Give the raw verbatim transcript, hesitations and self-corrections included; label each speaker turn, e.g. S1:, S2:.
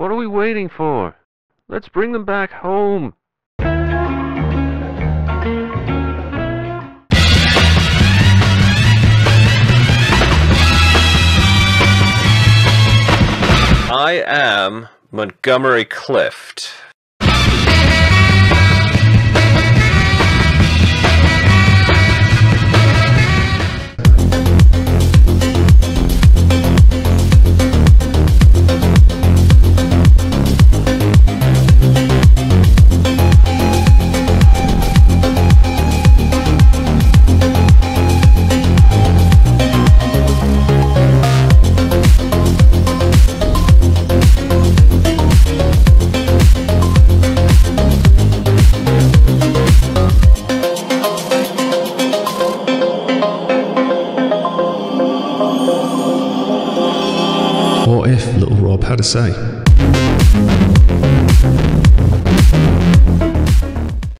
S1: What are we waiting for? Let's bring them back home.
S2: I am Montgomery Clift.
S3: What if Little Rob had a say?